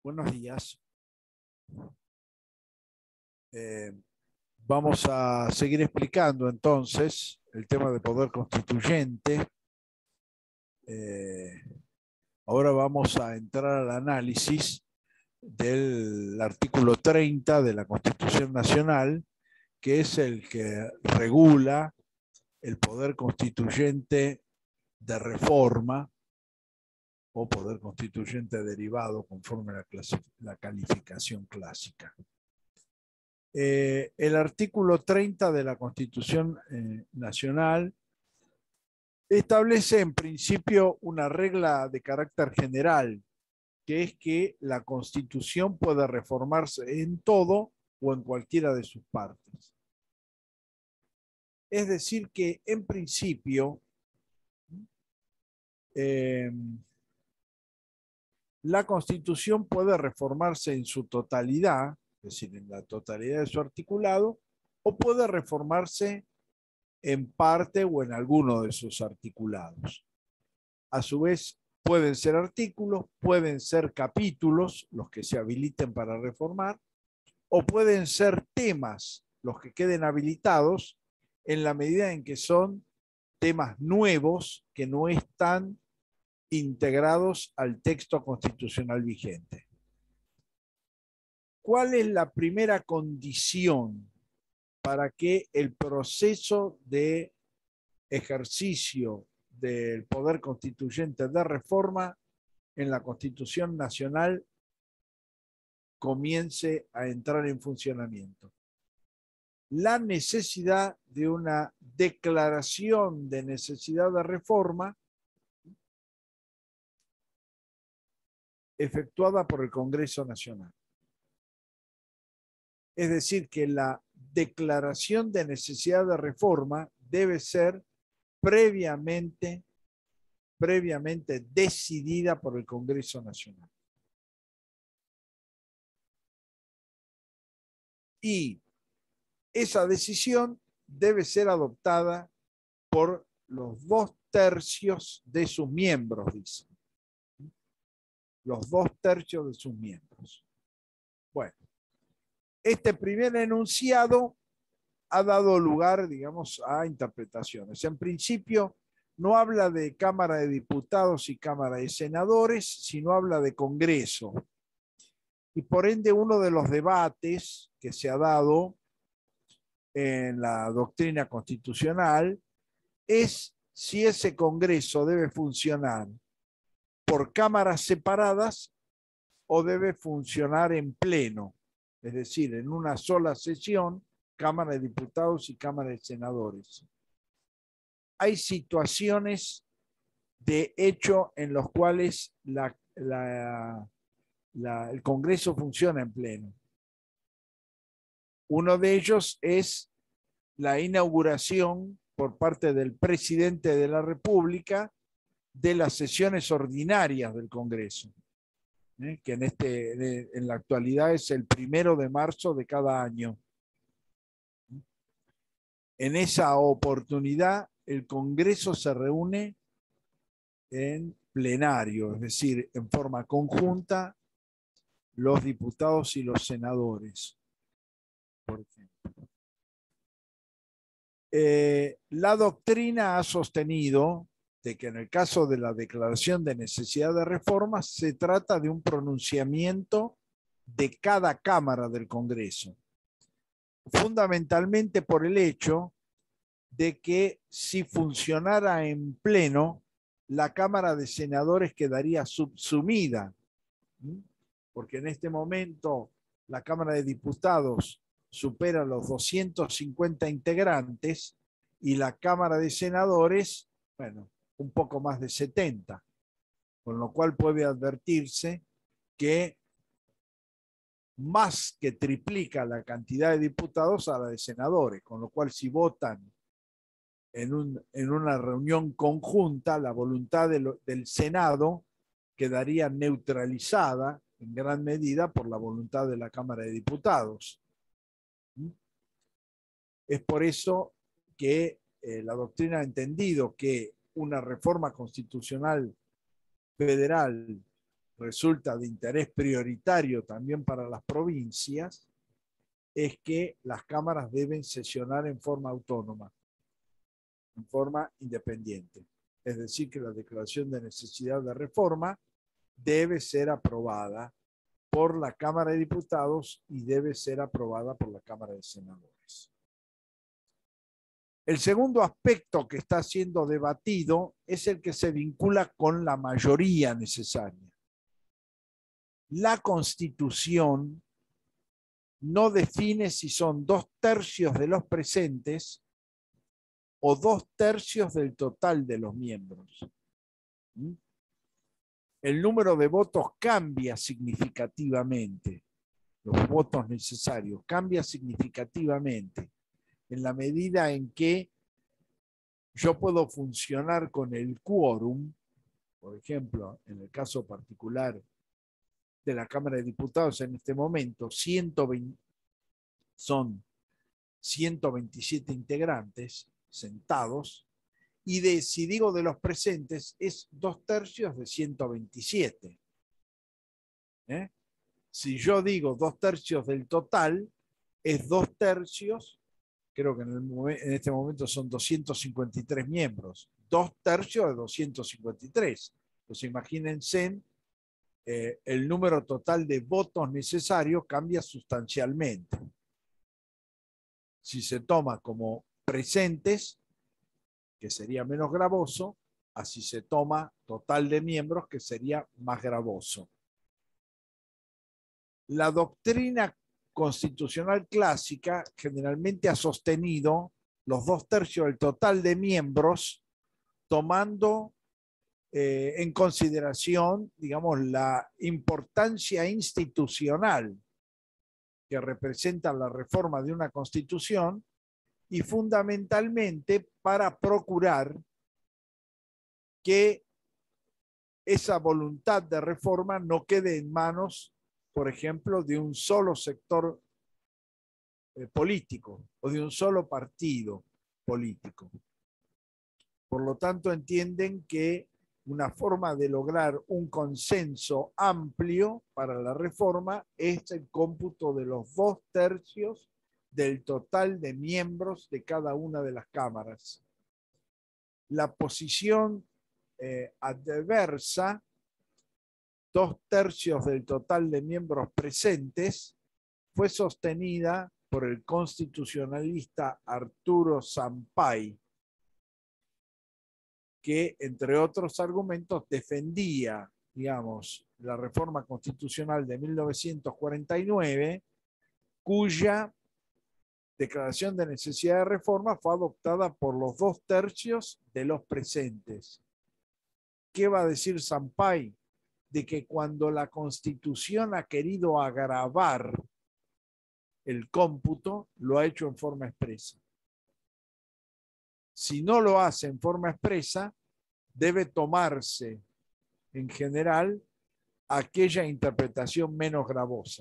Buenos días. Vamos a seguir explicando entonces el tema de poder constituyente. Ahora vamos a entrar al análisis del artículo 30 de la Constitución Nacional, que es el que regula el poder constituyente de reforma o poder constituyente derivado conforme a la calificación clásica. El artículo 30 de la Constitución Nacional establece en principio una regla de carácter general, que es que la Constitución puede reformarse en todo o en cualquiera de sus partes. Es decir, que en principio la Constitución puede reformarse en su totalidad, es decir, en la totalidad de su articulado, o puede reformarse en parte o en alguno de sus articulados. A su vez, pueden ser artículos, pueden ser capítulos, los que se habiliten para reformar, o pueden ser temas, los que queden habilitados, en la medida en que son temas nuevos que no están integrados al texto constitucional vigente. ¿Cuál es la primera condición para que el proceso de ejercicio del poder constituyente de reforma en la Constitución Nacional comience a entrar en funcionamiento? La necesidad de una declaración de necesidad de reforma efectuada por el Congreso Nacional. Es decir, que la declaración de necesidad de reforma debe ser previamente decidida por el Congreso Nacional. Y esa decisión debe ser adoptada por los 2/3 de sus miembros, dice. Los 2/3 de sus miembros. Bueno, este primer enunciado ha dado lugar, digamos, a interpretaciones. En principio, no habla de Cámara de Diputados y Cámara de Senadores, sino habla de Congreso. Y por ende, uno de los debates que se ha dado en la doctrina constitucional es si ese Congreso debe funcionar por cámaras separadas o debe funcionar en pleno, es decir, en una sola sesión, Cámara de Diputados y Cámara de Senadores. Hay situaciones de hecho en los cuales el Congreso funciona en pleno. Uno de ellos es la inauguración por parte del presidente de la República de las sesiones ordinarias del Congreso, que en la actualidad es el 1 de marzo de cada año. En esa oportunidad, el Congreso se reúne en plenario, es decir, en forma conjunta, los diputados y los senadores, por ejemplo. La doctrina ha sostenido de que en el caso de la declaración de necesidad de reforma se trata de un pronunciamiento de cada cámara del Congreso, fundamentalmente por el hecho de que si funcionara en pleno, la Cámara de Senadores quedaría subsumida, porque en este momento la Cámara de Diputados supera los 250 integrantes y la Cámara de Senadores, bueno, un poco más de 70, con lo cual puede advertirse que más que triplica la cantidad de diputados a la de senadores, con lo cual si votan en una reunión conjunta, la voluntad del Senado quedaría neutralizada en gran medida por la voluntad de la Cámara de Diputados. Es por eso que la doctrina ha entendido que una reforma constitucional federal resulta de interés prioritario también para las provincias es que las cámaras deben sesionar en forma autónoma, en forma independiente. Es decir, que la declaración de necesidad de reforma debe ser aprobada por la Cámara de Diputados y debe ser aprobada por la Cámara de Senadores. El segundo aspecto que está siendo debatido es el que se vincula con la mayoría necesaria. La Constitución no define si son 2/3 de los presentes o 2/3 del total de los miembros. El número de votos cambia significativamente, los votos necesarios cambia significativamente en la medida en que yo puedo funcionar con el quórum, por ejemplo, en el caso particular de la Cámara de Diputados en este momento, son 127 integrantes sentados, y si digo de los presentes, es 2/3 de 127. Si yo digo 2/3 del total, es 2/3, creo que en este momento son 253 miembros, 2/3 de 253. Entonces imagínense, el número total de votos necesarios cambia sustancialmente. Si se toma como presentes, que sería menos gravoso, así se toma total de miembros, que sería más gravoso. La doctrina constitucional clásica generalmente ha sostenido los 2/3 del total de miembros, tomando en consideración, digamos, la importancia institucional que representa la reforma de una constitución, y fundamentalmente para procurar que esa voluntad de reforma no quede en manos, por ejemplo, de un solo sector político o de un solo partido político. Por lo tanto, entienden que una forma de lograr un consenso amplio para la reforma es el cómputo de los 2/3 del total de miembros de cada una de las cámaras. La posición adversa, 2/3 del total de miembros presentes, fue sostenida por el constitucionalista Arturo Sampay, que, entre otros argumentos, defendía, digamos, la reforma constitucional de 1949, cuya declaración de necesidad de reforma fue adoptada por los 2/3 de los presentes. ¿Qué va a decir Sampay? De que cuando la Constitución ha querido agravar el cómputo, lo ha hecho en forma expresa. Si no lo hace en forma expresa, debe tomarse en general aquella interpretación menos gravosa.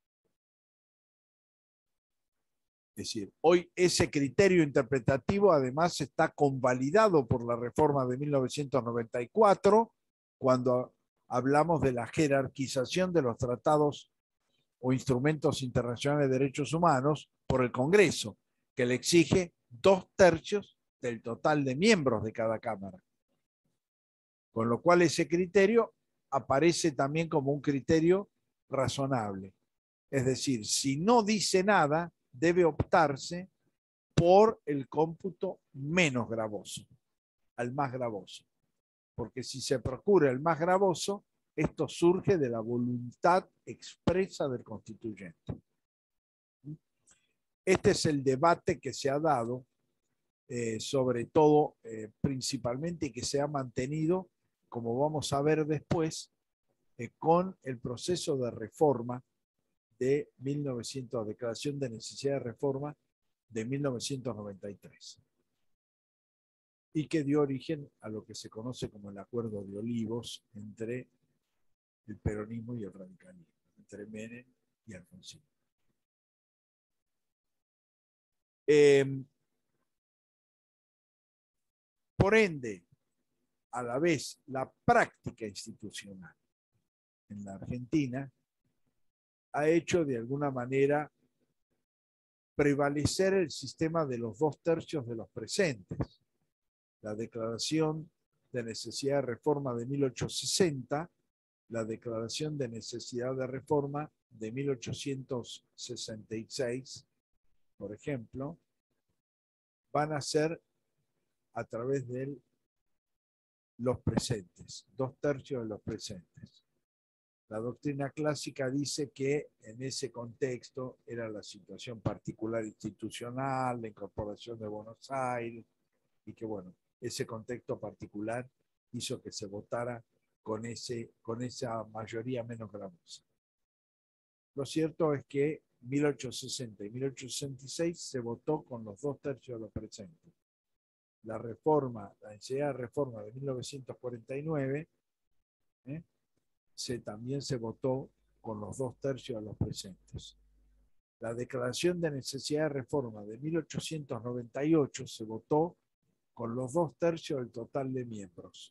Es decir, hoy ese criterio interpretativo además está convalidado por la reforma de 1994, cuando hablamos de la jerarquización de los tratados o instrumentos internacionales de derechos humanos por el Congreso, que le exige 2/3 del total de miembros de cada cámara. Con lo cual ese criterio aparece también como un criterio razonable. Es decir, si no dice nada, debe optarse por el cómputo menos gravoso, al más gravoso. Porque si se procura el más gravoso, esto surge de la voluntad expresa del constituyente. Este es el debate que se ha dado, sobre todo, principalmente, y que se ha mantenido, como vamos a ver después, con el proceso de reforma de 1900, declaración de necesidad de reforma de 1993, y que dio origen a lo que se conoce como el Acuerdo de Olivos entre el peronismo y el radicalismo, entre Menem y Alfonsín. Por ende, a la vez, la práctica institucional en la Argentina, ha hecho de alguna manera prevalecer el sistema de los 2/3 de los presentes. La Declaración de Necesidad de Reforma de 1860, la Declaración de Necesidad de Reforma de 1866, por ejemplo, van a ser a través de los presentes, 2/3 de los presentes. La doctrina clásica dice que en ese contexto era la situación particular institucional, la incorporación de Buenos Aires, y que bueno, ese contexto particular hizo que se votara con esa mayoría menos gravosa. Lo cierto es que 1860 y 1866 se votó con los 2/3 de los presentes. La necesidad de reforma de 1949 también se votó con los 2/3 de los presentes. La Declaración de Necesidad de Reforma de 1898 se votó con los 2/3 del total de miembros.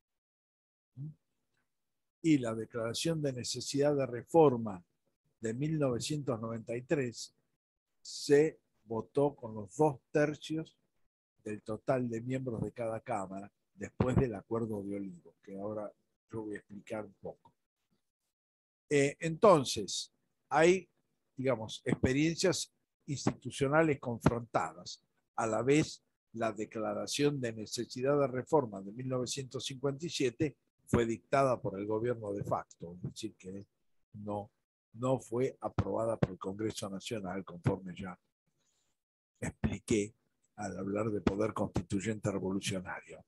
Y la Declaración de Necesidad de Reforma de 1993 se votó con los 2/3 del total de miembros de cada Cámara, después del Acuerdo de Olivos, que ahora yo voy a explicar un poco. Entonces, hay, digamos, experiencias institucionales confrontadas. A la vez, la Declaración de Necesidad de Reforma de 1957 fue dictada por el gobierno de facto, es decir, que no fue aprobada por el Congreso Nacional, conforme ya expliqué al hablar de poder constituyente revolucionario.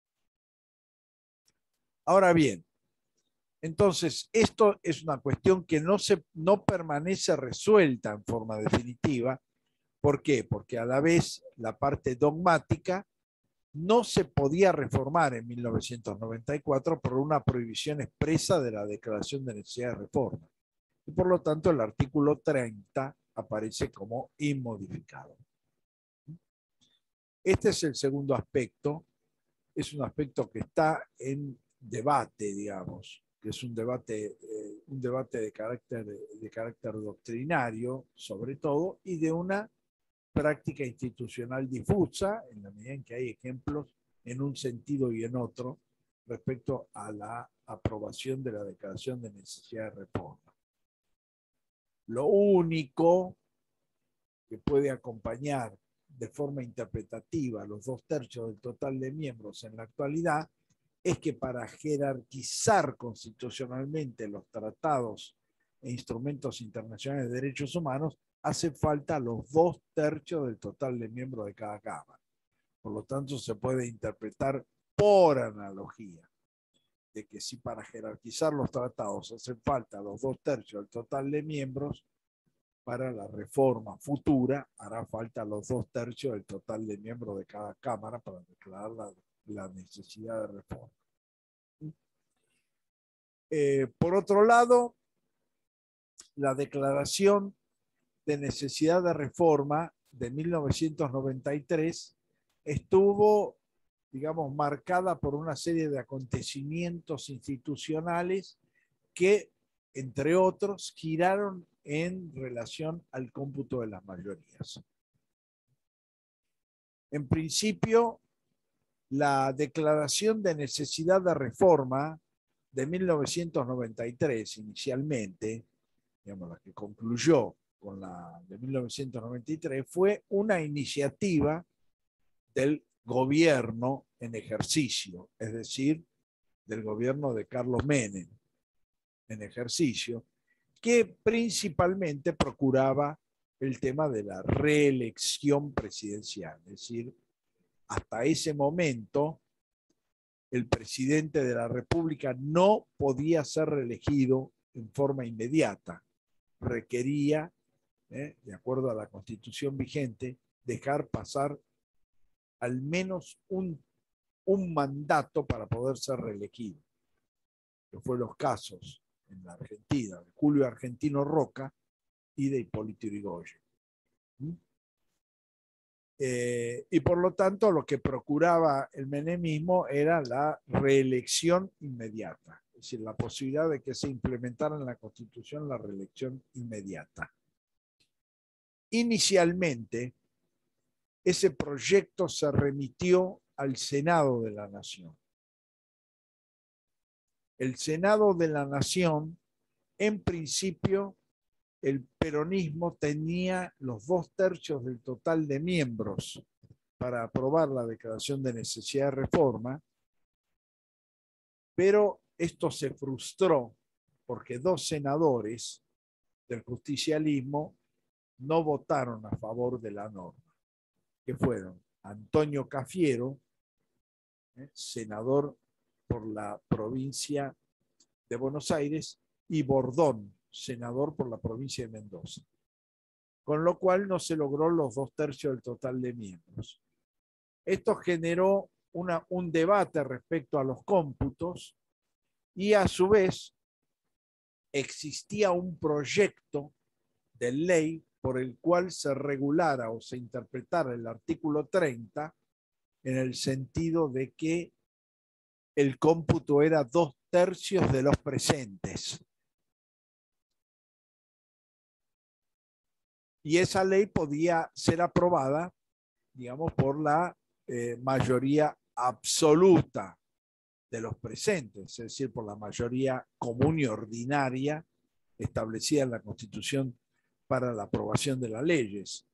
Ahora bien, entonces esto es una cuestión que no permanece resuelta en forma definitiva. ¿Por qué? Porque a la vez la parte dogmática no se podía reformar en 1994 por una prohibición expresa de la Declaración de Necesidad de Reforma. Y por lo tanto el artículo 30 aparece como inmodificado. Este es el segundo aspecto. Es un aspecto que está en debate, digamos, que es un debate de carácter doctrinario, sobre todo, y de una práctica institucional difusa, en la medida en que hay ejemplos en un sentido y en otro, respecto a la aprobación de la Declaración de Necesidad de Reforma. Lo único que puede acompañar de forma interpretativa los 2/3 del total de miembros en la actualidad es que para jerarquizar constitucionalmente los tratados e instrumentos internacionales de derechos humanos hace falta los 2/3 del total de miembros de cada Cámara. Por lo tanto, se puede interpretar por analogía de que si para jerarquizar los tratados hace falta los 2/3 del total de miembros, para la reforma futura hará falta los 2/3 del total de miembros de cada Cámara para declarar la necesidad de reforma. Por otro lado, la Declaración de Necesidad de Reforma de 1993 estuvo, digamos, marcada por una serie de acontecimientos institucionales que, entre otros, giraron en relación al cómputo de las mayorías. En principio, la Declaración de Necesidad de Reforma de 1993, inicialmente, digamos, la que concluyó con la de 1993, fue una iniciativa del gobierno en ejercicio, es decir, del gobierno de Carlos Menem en ejercicio, que principalmente procuraba el tema de la reelección presidencial. Es decir, hasta ese momento, el presidente de la República no podía ser reelegido en forma inmediata. Requería, de acuerdo a la Constitución vigente, dejar pasar al menos un mandato para poder ser reelegido, que fue los casos en la Argentina de Julio Argentino Roca y de Hipólito Yrigoyen. Y por lo tanto lo que procuraba el menemismo era la reelección inmediata. es decir, la posibilidad de que se implementara en la Constitución la reelección inmediata. Inicialmente, ese proyecto se remitió al Senado de la Nación. El Senado de la Nación, en principio, el peronismo tenía los 2/3 del total de miembros para aprobar la declaración de necesidad de reforma, pero esto se frustró porque 2 senadores del justicialismo no votaron a favor de la norma, que fueron Antonio Cafiero, senador por la provincia de Buenos Aires, y Bordón, senador por la provincia de Mendoza. Con lo cual no se logró los 2/3 del total de miembros. Esto generó un debate respecto a los cómputos y a su vez existía un proyecto de ley por el cual se regulara o se interpretara el artículo 30 en el sentido de que el cómputo era 2/3 de los presentes. Y esa ley podía ser aprobada, digamos, por la mayoría absoluta de los presentes, es decir, por la mayoría común y ordinaria establecida en la Constitución para la aprobación de las leyes.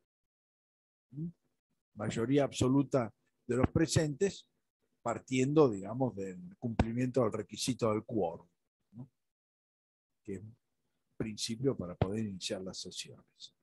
Mayoría absoluta de los presentes, partiendo, digamos, del cumplimiento del requisito del quórum, ¿no? Que es un principio para poder iniciar las sesiones.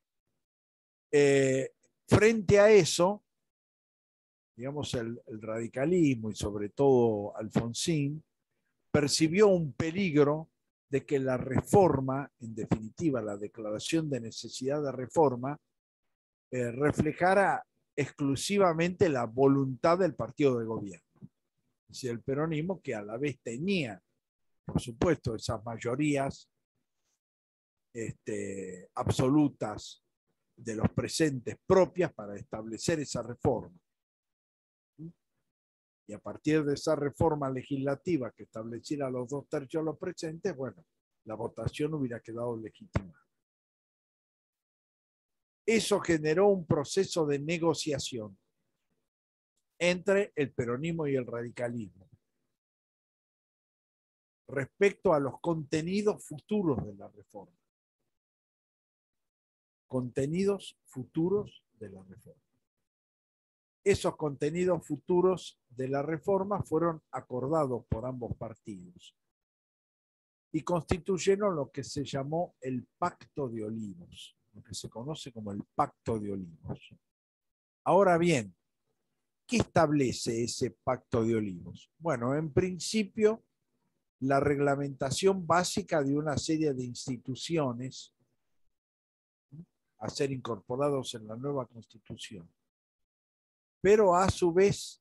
Frente a eso, digamos, el radicalismo y sobre todo Alfonsín percibió un peligro de que la reforma, en definitiva la declaración de necesidad de reforma, reflejara exclusivamente la voluntad del partido de gobierno. Es decir, el peronismo, que a la vez tenía, por supuesto, esas mayorías absolutas de los presentes propias para establecer esa reforma. Y a partir de esa reforma legislativa que estableciera los 2/3 de los presentes, bueno, la votación hubiera quedado legitimada. Eso generó un proceso de negociación entre el peronismo y el radicalismo respecto a los contenidos futuros de la reforma. Contenidos futuros de la reforma. Esos contenidos futuros de la reforma fueron acordados por ambos partidos y constituyeron lo que se llamó el Pacto de Olivos, lo que se conoce como el Pacto de Olivos. Ahora bien, ¿qué establece ese Pacto de Olivos? Bueno, en principio, la reglamentación básica de una serie de instituciones a ser incorporados en la nueva Constitución. Pero a su vez,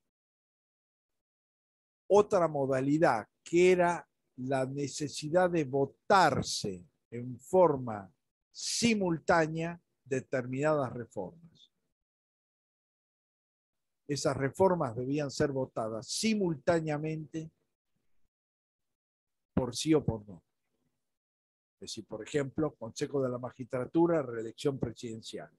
otra modalidad que era la necesidad de votarse en forma simultánea determinadas reformas. Esas reformas debían ser votadas simultáneamente por sí o por no. Es decir, por ejemplo, Consejo de la Magistratura, reelección presidencial.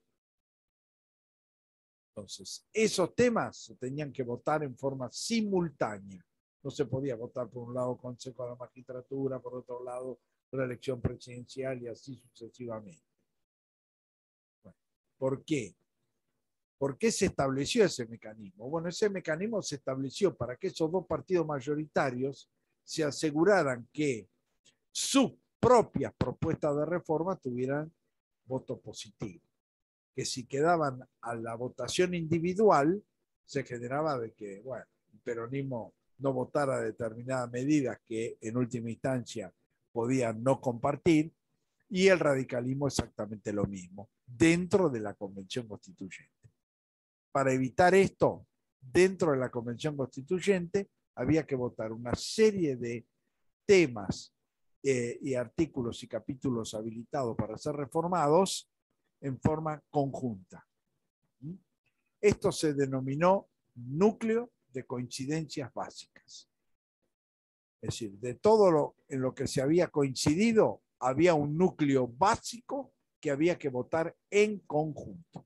Entonces, esos temas se tenían que votar en forma simultánea. No se podía votar por un lado Consejo de la Magistratura, por otro lado reelección presidencial y así sucesivamente. Bueno, ¿por qué? ¿Por qué se estableció ese mecanismo? Bueno, ese mecanismo se estableció para que esos 2 partidos mayoritarios se aseguraran que sus propias propuestas de reforma tuvieran voto positivo. Que si quedaban a la votación individual, se generaba de que, bueno, el peronismo no votara determinadas medidas que en última instancia podían no compartir, y el radicalismo exactamente lo mismo, dentro de la Convención Constituyente. Para evitar esto, dentro de la Convención Constituyente había que votar una serie de temas y artículos y capítulos habilitados para ser reformados en forma conjunta. Esto se denominó núcleo de coincidencias básicas. Es decir, de todo lo en lo que se había coincidido, había un núcleo básico que había que votar en conjunto.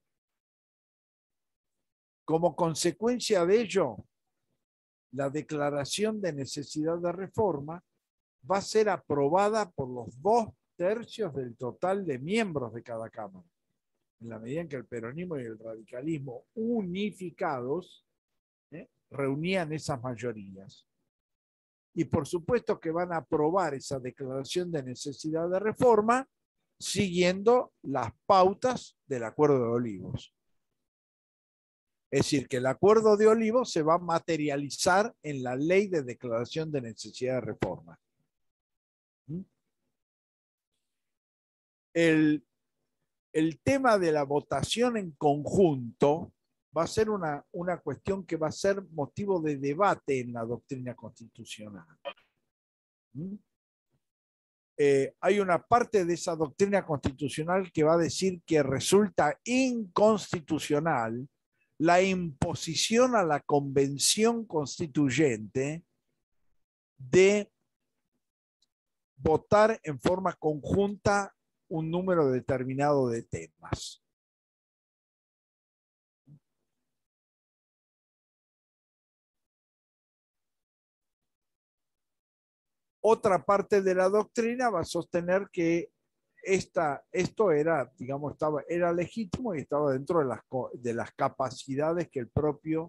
Como consecuencia de ello, la declaración de necesidad de reforma va a ser aprobada por los 2/3 del total de miembros de cada Cámara, en la medida en que el peronismo y el radicalismo unificados reunían esas mayorías. Y por supuesto que van a aprobar esa declaración de necesidad de reforma siguiendo las pautas del Acuerdo de Olivos. Es decir, que el Acuerdo de Olivos se va a materializar en la Ley de Declaración de Necesidad de Reforma. El tema de la votación en conjunto va a ser una cuestión que va a ser motivo de debate en la doctrina constitucional. Hay una parte de esa doctrina constitucional que va a decir que resulta inconstitucional la imposición a la convención constituyente de votar en forma conjunta un número determinado de temas. Otra parte de la doctrina va a sostener que esto era, digamos, era legítimo y estaba dentro de las capacidades que el propio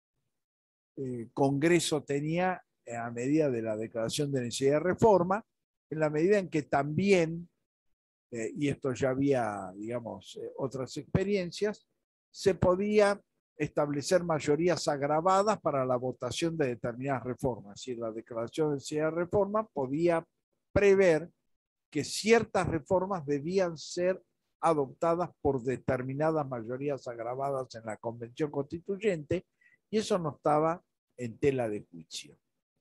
Congreso tenía a medida de la declaración de necesidad de reforma, en la medida en que también, y esto ya había, digamos, otras experiencias, se podía establecer mayorías agravadas para la votación de determinadas reformas. Es decir, la declaración de necesidad de reforma podía prever que ciertas reformas debían ser adoptadas por determinadas mayorías agravadas en la Convención Constituyente, y eso no estaba en tela de juicio.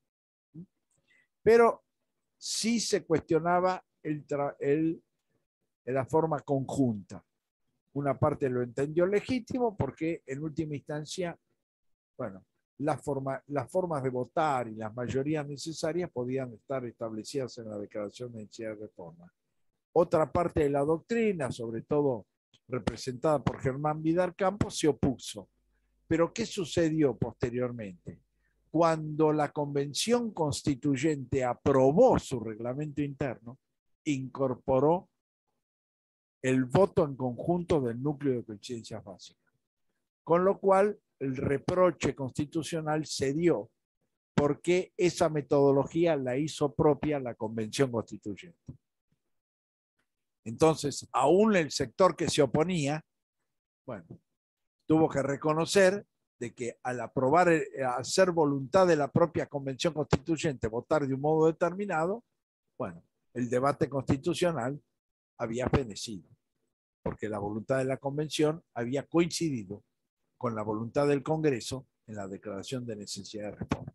Pero sí se cuestionaba la forma conjunta. Una parte lo entendió legítimo porque en última instancia, bueno, las formas de votar y las mayorías necesarias podían estar establecidas en la declaración de necesidad de reforma. Otra parte de la doctrina, sobre todo representada por Germán Vidal Campos, se opuso. Pero ¿qué sucedió posteriormente? Cuando la Convención Constituyente aprobó su reglamento interno, incorporó el voto en conjunto del núcleo de coincidencias básicas. Con lo cual, el reproche constitucional se dio porque esa metodología la hizo propia la Convención Constituyente. Entonces, aún el sector que se oponía, bueno, tuvo que reconocer de que al aprobar, al ser voluntad de la propia Convención Constituyente votar de un modo determinado, bueno, el debate constitucional había fenecido, porque la voluntad de la Convención había coincidido con la voluntad del Congreso en la declaración de necesidad de reforma.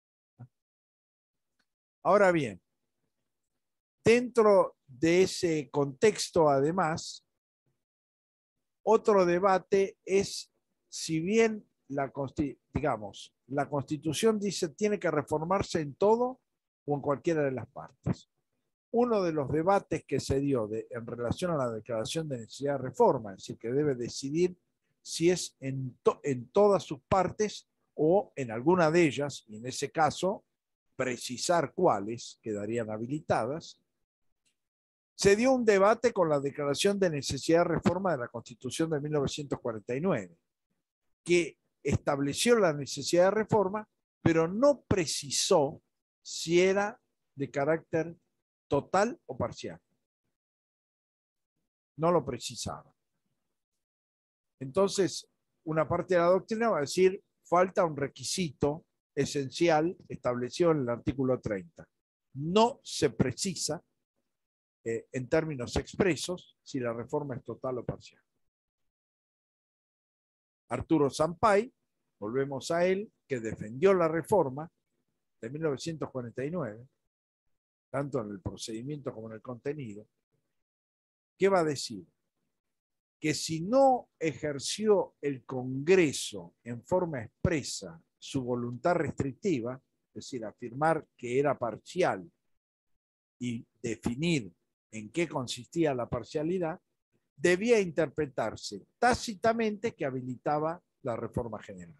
Ahora bien, dentro de ese contexto, además, otro debate es si bien la Constitución dice tiene que reformarse en todo o en cualquiera de las partes. Uno de los debates que se dio en relación a la declaración de necesidad de reforma, es decir, que debe decidir si es en todas sus partes o en alguna de ellas, y en ese caso precisar cuáles quedarían habilitadas, se dio un debate con la declaración de necesidad de reforma de la Constitución de 1949, que estableció la necesidad de reforma, pero no precisó si era de carácter total o parcial. No lo precisaba. Entonces, una parte de la doctrina va a decir, falta un requisito esencial establecido en el artículo 30. No se precisa en términos expresos si la reforma es total o parcial. Arturo Sampay, volvemos a él, que defendió la reforma de 1949, tanto en el procedimiento como en el contenido, ¿qué va a decir? Que si no ejerció el Congreso en forma expresa su voluntad restrictiva, es decir, afirmar que era parcial y definir en qué consistía la parcialidad, debía interpretarse tácitamente que habilitaba la reforma general.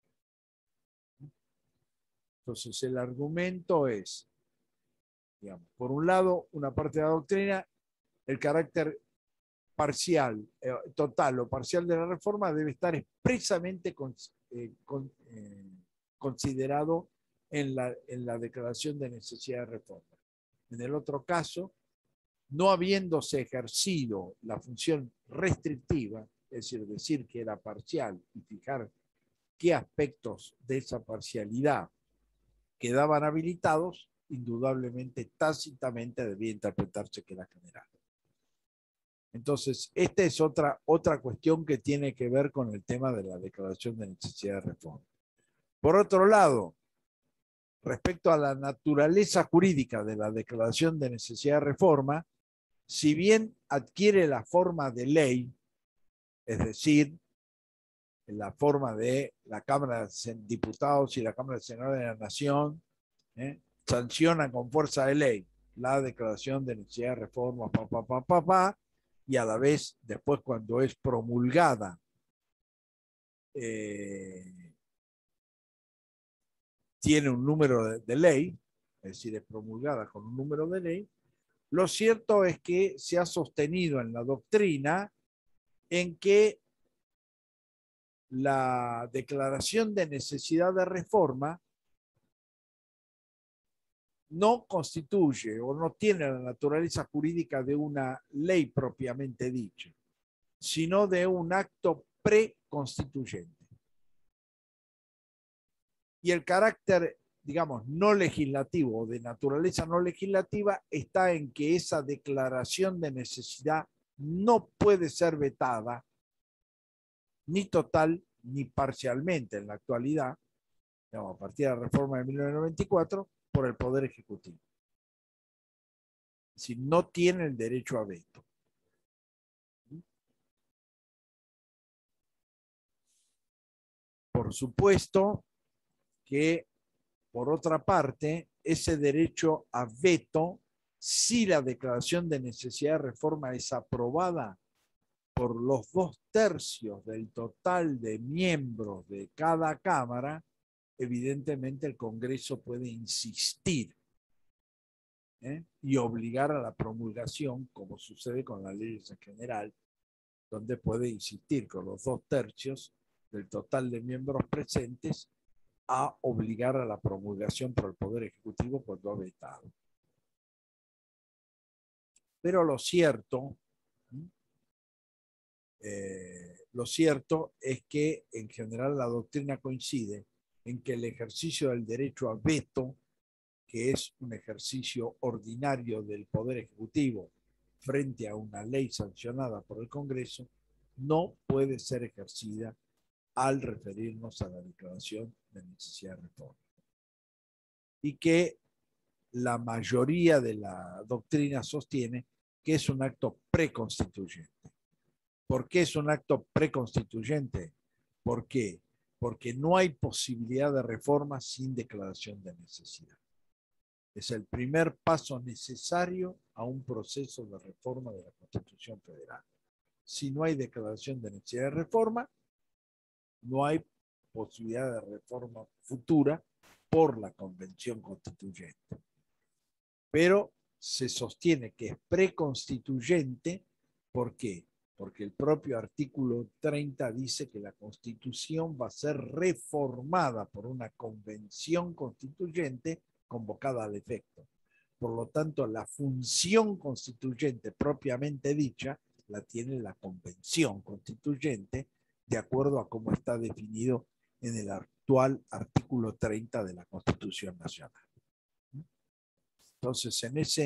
Entonces, el argumento es, digamos, por un lado, una parte de la doctrina, el carácter parcial, total o parcial de la reforma debe estar expresamente considerado en la declaración de necesidad de reforma. En el otro caso, no habiéndose ejercido la función restrictiva, es decir que era parcial y fijar qué aspectos de esa parcialidad quedaban habilitados, indudablemente, tácitamente debía interpretarse que era general. Entonces, esta es otra cuestión que tiene que ver con el tema de la declaración de necesidad de reforma. Por otro lado, respecto a la naturaleza jurídica de la declaración de necesidad de reforma, si bien adquiere la forma de ley, es decir, en la forma de la Cámara de Diputados y la Cámara de Senadores de la Nación, sancionan con fuerza de ley la declaración de necesidad de reforma, y a la vez, después cuando es promulgada, tiene un número de ley, es decir, es promulgada con un número de ley. Lo cierto es que se ha sostenido en la doctrina en que la declaración de necesidad de reforma no constituye o no tiene la naturaleza jurídica de una ley propiamente dicha, sino de un acto preconstituyente. Y el carácter, digamos, no legislativo o de naturaleza no legislativa está en que esa declaración de necesidad no puede ser vetada ni total ni parcialmente en la actualidad, digamos, a partir de la reforma de 1994, por el Poder Ejecutivo. Es decir, no tiene el derecho a veto. Por supuesto que, por otra parte, ese derecho a veto, si la declaración de necesidad de reforma es aprobada por los 2/3 del total de miembros de cada Cámara, evidentemente el Congreso puede insistir y obligar a la promulgación, como sucede con las leyes en general, donde puede insistir con los 2/3 del total de miembros presentes a obligar a la promulgación por el Poder Ejecutivo cuando ha vetado. Pero lo cierto es que en general la doctrina coincide en que el ejercicio del derecho a veto, que es un ejercicio ordinario del Poder Ejecutivo frente a una ley sancionada por el Congreso, no puede ser ejercida al referirnos a la declaración de necesidad de reforma. Y que la mayoría de la doctrina sostiene que es un acto preconstituyente. ¿Por qué es un acto preconstituyente? ¿Por qué? Porque no hay posibilidad de reforma sin declaración de necesidad. Es el primer paso necesario a un proceso de reforma de la Constitución Federal. Si no hay declaración de necesidad de reforma, no hay posibilidad de reforma futura por la Convención Constituyente. Pero se sostiene que es preconstituyente. ¿Por qué? Porque el propio artículo 30 dice que la Constitución va a ser reformada por una convención constituyente convocada al efecto. Por lo tanto, la función constituyente propiamente dicha la tiene la convención constituyente de acuerdo a cómo está definido en el actual artículo 30 de la Constitución Nacional. Entonces,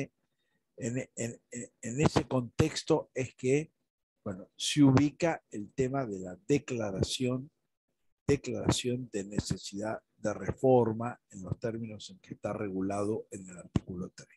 en ese contexto es que, bueno, se ubica el tema de la declaración de necesidad de reforma en los términos en que está regulado en el artículo 30.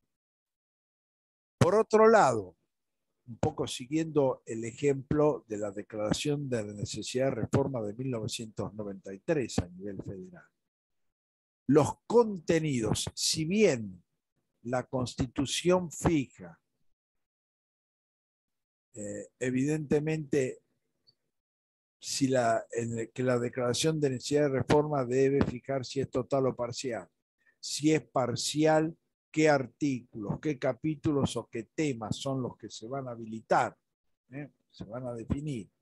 Por otro lado, un poco siguiendo el ejemplo de la declaración de necesidad de reforma de 1993 a nivel federal, los contenidos, si bien la Constitución fija, evidentemente, que la declaración de necesidad de reforma debe fijar si es total o parcial. Si es parcial, qué artículos, qué capítulos o qué temas son los que se van a habilitar, se van a definir.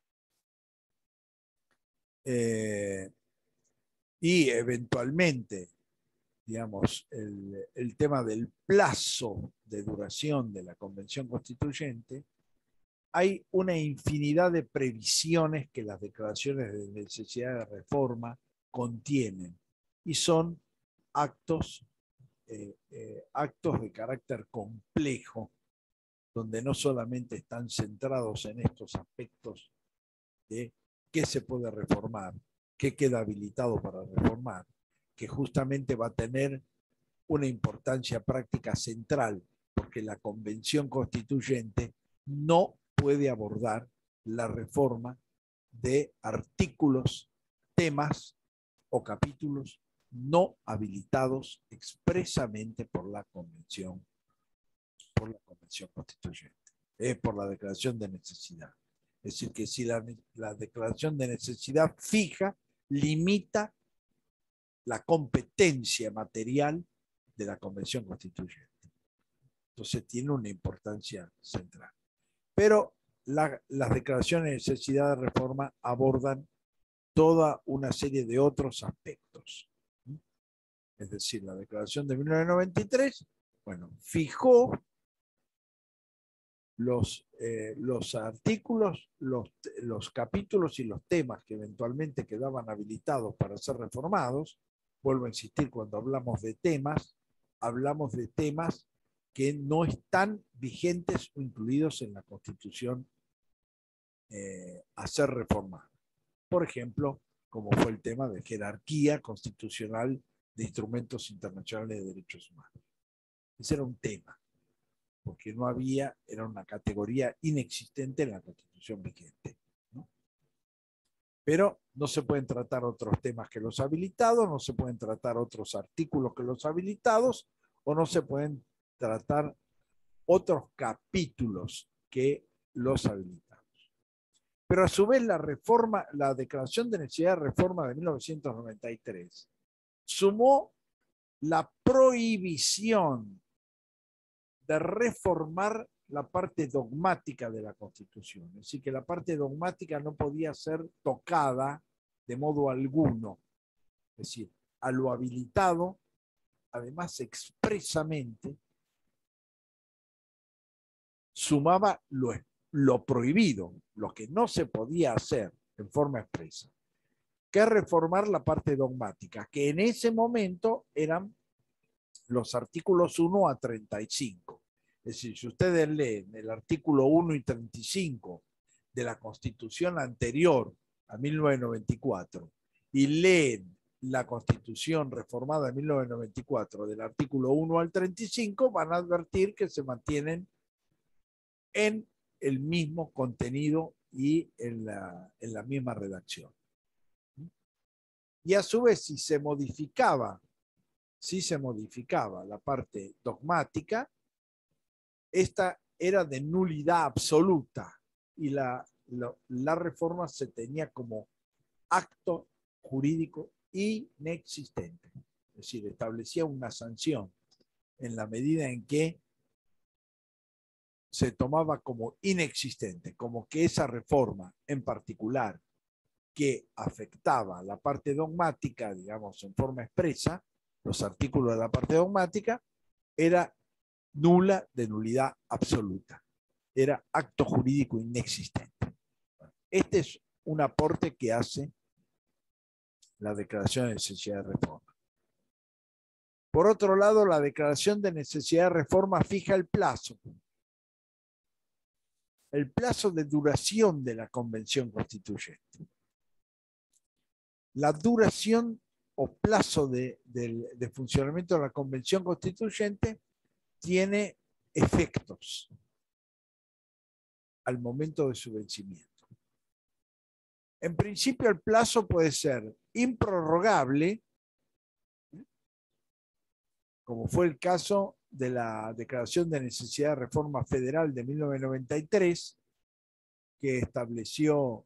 Y eventualmente, digamos, el tema del plazo de duración de la Convención Constituyente, hay una infinidad de previsiones que las declaraciones de necesidad de reforma contienen y son actos de carácter complejo, donde no solamente están centrados en estos aspectos de qué se puede reformar, qué queda habilitado para reformar, que justamente va a tener una importancia práctica central, porque la Convención Constituyente no puede abordar la reforma de artículos, temas o capítulos no habilitados expresamente por la Convención Constituyente, por la declaración de necesidad. Es decir, que si la declaración de necesidad fija, limita la competencia material de la Convención Constituyente. Entonces tiene una importancia central. Pero las declaraciones de necesidad de reforma abordan toda una serie de otros aspectos. Es decir, la declaración de 1993, bueno, fijó los artículos, los capítulos y los temas que eventualmente quedaban habilitados para ser reformados. Vuelvo a insistir, cuando hablamos de temas que no están vigentes o incluidos en la Constitución a ser reformada. Por ejemplo, como fue el tema de jerarquía constitucional de instrumentos internacionales de derechos humanos. Ese era un tema, porque no había, era una categoría inexistente en la Constitución vigente, ¿no? Pero no se pueden tratar otros temas que los habilitados, no se pueden tratar otros artículos que los habilitados, o no se pueden tratar otros capítulos que los habilitados. Pero a su vez la Declaración de Necesidad de Reforma de 1993 sumó la prohibición de reformar la parte dogmática de la Constitución. Es decir, que la parte dogmática no podía ser tocada de modo alguno. Es decir, a lo habilitado, además expresamente, sumaba lo prohibido, lo que no se podía hacer en forma expresa, que reformar la parte dogmática, que en ese momento eran los artículos 1 a 35. Es decir, si ustedes leen el artículo 1 y 35 de la Constitución anterior a 1994 y leen la Constitución reformada de 1994 del artículo 1 al 35, van a advertir que se mantienen en el mismo contenido y en la misma redacción. Y a su vez, si se modificaba la parte dogmática, esta era de nulidad absoluta y la reforma se tenía como acto jurídico inexistente. Es decir, establecía una sanción en la medida en que se tomaba como inexistente, como que esa reforma en particular que afectaba la parte dogmática, digamos, en forma expresa, los artículos de la parte dogmática, era nula de nulidad absoluta. Era acto jurídico inexistente. Este es un aporte que hace la Declaración de Necesidad de Reforma. Por otro lado, la Declaración de Necesidad de Reforma fija el plazo de duración de la Convención Constituyente. La duración o plazo de funcionamiento de la Convención Constituyente tiene efectos al momento de su vencimiento. En principio, el plazo puede ser improrrogable como fue el caso de la Declaración de Necesidad de Reforma Federal de 1993, que estableció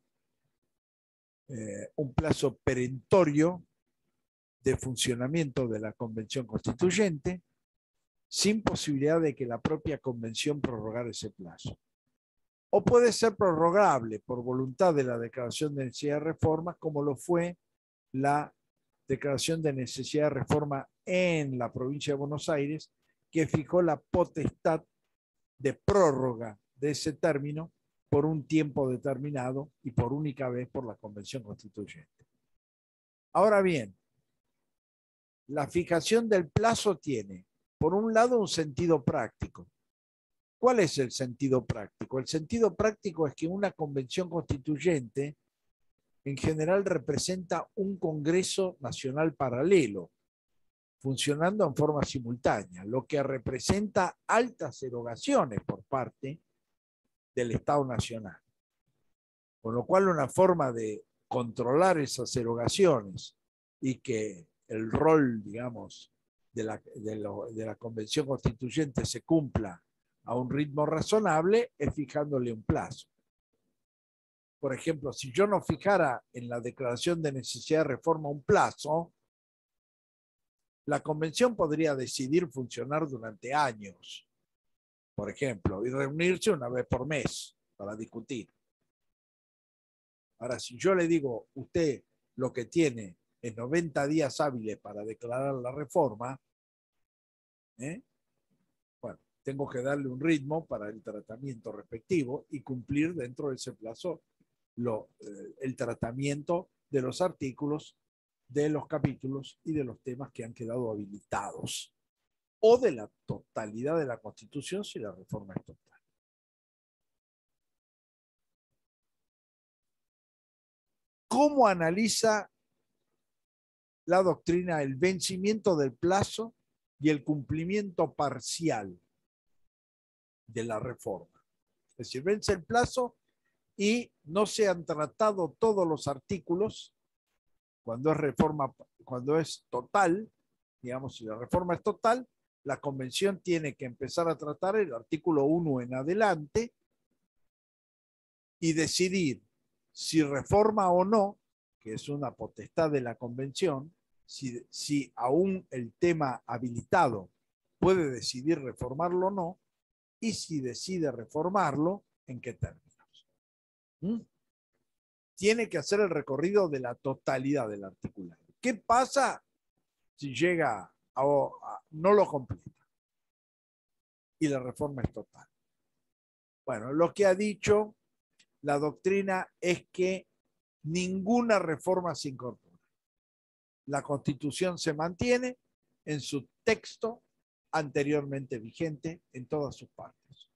un plazo perentorio de funcionamiento de la Convención Constituyente, sin posibilidad de que la propia Convención prorrogara ese plazo. O puede ser prorrogable por voluntad de la Declaración de Necesidad de Reforma, como lo fue la Declaración de Necesidad de Reforma en la provincia de Buenos Aires, que fijó la potestad de prórroga de ese término por un tiempo determinado y por única vez por la Convención Constituyente. Ahora bien, la fijación del plazo tiene, por un lado, un sentido práctico. ¿Cuál es el sentido práctico? El sentido práctico es que una convención constituyente en general representa un Congreso Nacional paralelo, funcionando en forma simultánea, lo que representa altas erogaciones por parte del Estado Nacional. Con lo cual, una forma de controlar esas erogaciones y que el rol, digamos, de la Convención Constituyente se cumpla a un ritmo razonable es fijándole un plazo. Por ejemplo, si yo no fijara en la Declaración de Necesidad de Reforma un plazo, la Convención podría decidir funcionar durante años, por ejemplo, y reunirse una vez por mes para discutir. Ahora, si yo le digo, usted lo que tiene es 90 días hábiles para declarar la reforma, bueno, tengo que darle un ritmo para el tratamiento respectivo y cumplir dentro de ese plazo el tratamiento de los artículos, de los capítulos y de los temas que han quedado habilitados, o de la totalidad de la Constitución si la reforma es total. ¿Cómo analiza la doctrina el vencimiento del plazo y el cumplimiento parcial de la reforma? Es decir, vence el plazo y no se han tratado todos los artículos cuando es reforma, cuando es total, digamos, si la reforma es total, la convención tiene que empezar a tratar el artículo 1 en adelante y decidir si reforma o no, que es una potestad de la convención, si aún el tema habilitado puede decidir reformarlo o no, y si decide reformarlo, ¿en qué términos? Tiene que hacer el recorrido de la totalidad del articulado. ¿Qué pasa si llega no lo completa y la reforma es total? Bueno, lo que ha dicho la doctrina es que ninguna reforma se incorpora. La Constitución se mantiene en su texto anteriormente vigente en todas sus partes.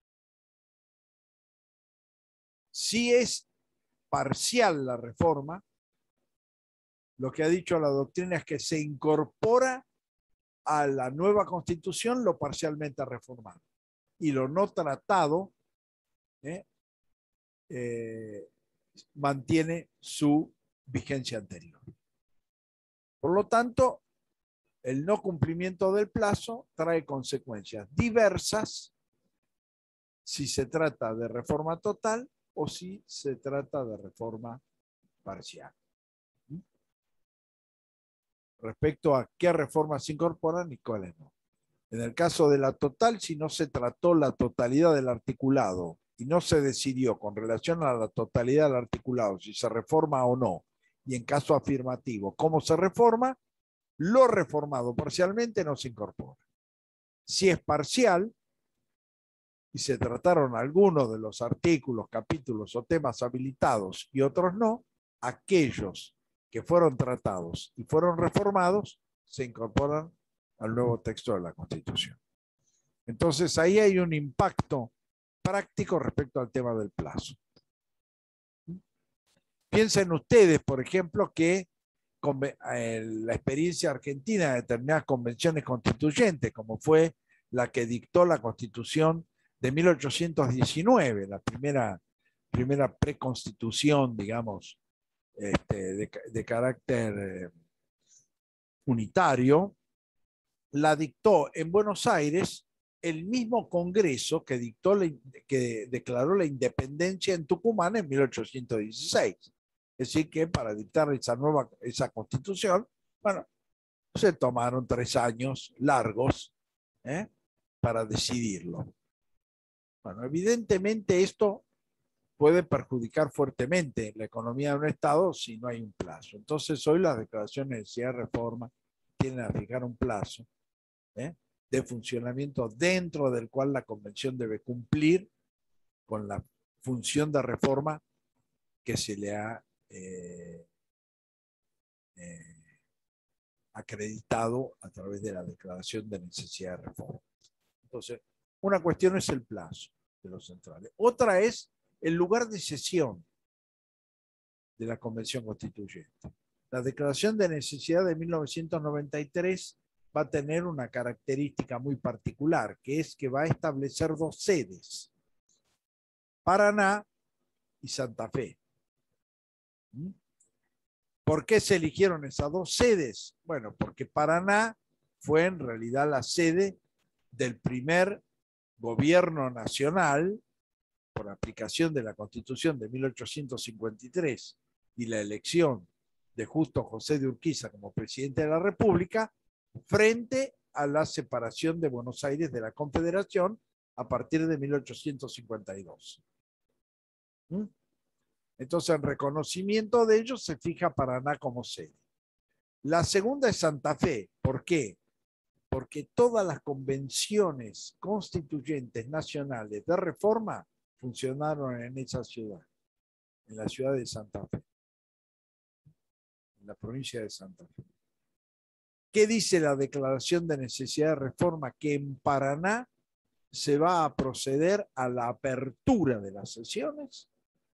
Si es parcial la reforma, lo que ha dicho la doctrina es que se incorpora a la nueva Constitución lo parcialmente reformado y lo no tratado mantiene su vigencia anterior. Por lo tanto, el no cumplimiento del plazo trae consecuencias diversas si se trata de reforma total o si se trata de reforma parcial. Respecto a qué reformas se incorporan y cuáles no. En el caso de la total, si no se trató la totalidad del articulado y no se decidió con relación a la totalidad del articulado si se reforma o no, y en caso afirmativo, cómo se reforma, lo reformado parcialmente no se incorpora. Si es parcial y se trataron algunos de los artículos, capítulos o temas habilitados y otros no, aquellos que fueron tratados y fueron reformados se incorporan al nuevo texto de la Constitución. Entonces ahí hay un impacto práctico respecto al tema del plazo. Piensen ustedes, por ejemplo, que la experiencia argentina de determinadas convenciones constituyentes, como fue la que dictó la Constitución de 1819, la primera preconstitución, digamos, de carácter unitario, la dictó en Buenos Aires el mismo Congreso que, que declaró la independencia en Tucumán en 1816. Es decir, que para dictar esa constitución, bueno, se tomaron 3 años largos para decidirlo. Bueno, evidentemente esto puede perjudicar fuertemente la economía de un Estado si no hay un plazo. Entonces, hoy las declaraciones de necesidad de reforma tienen a fijar un plazo de funcionamiento dentro del cual la Convención debe cumplir con la función de reforma que se le ha acreditado a través de la declaración de necesidad de reforma. Entonces, una cuestión es el plazo de los centrales. Otra es el lugar de sesión de la Convención Constituyente. La Declaración de Necesidad de 1993 va a tener una característica muy particular, que es que va a establecer 2 sedes, Paraná y Santa Fe. ¿Por qué se eligieron esas 2 sedes? Bueno, porque Paraná fue en realidad la sede del primer gobierno nacional por aplicación de la Constitución de 1853 y la elección de Justo José de Urquiza como presidente de la República, frente a la separación de Buenos Aires de la Confederación a partir de 1852. Entonces, en reconocimiento de ellos, se fija Paraná como sede. La segunda es Santa Fe. ¿Por qué? Porque todas las convenciones constituyentes nacionales de reforma funcionaron en esa ciudad, en la ciudad de Santa Fe, en la provincia de Santa Fe. ¿Qué dice la declaración de necesidad de reforma? Que en Paraná se va a proceder a la apertura de las sesiones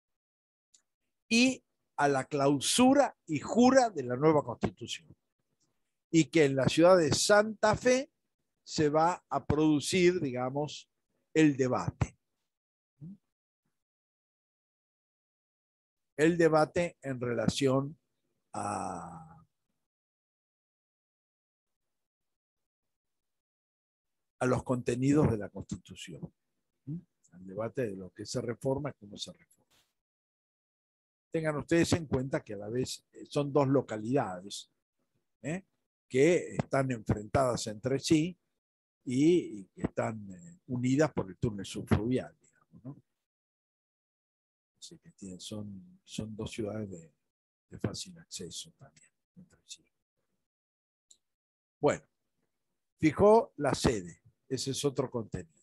y a la clausura y jura de la nueva Constitución. Y que en la ciudad de Santa Fe se va a producir, digamos, el debate. El debate en relación a los contenidos de la Constitución. El debate de lo que se reforma y cómo se reforma. Tengan ustedes en cuenta que a la vez son 2 localidades que están enfrentadas entre sí y que están unidas por el túnel subfluvial, digamos, ¿no? Así que son 2 ciudades de fácil acceso también entre sí. Bueno, fijó la sede, ese es otro contenido.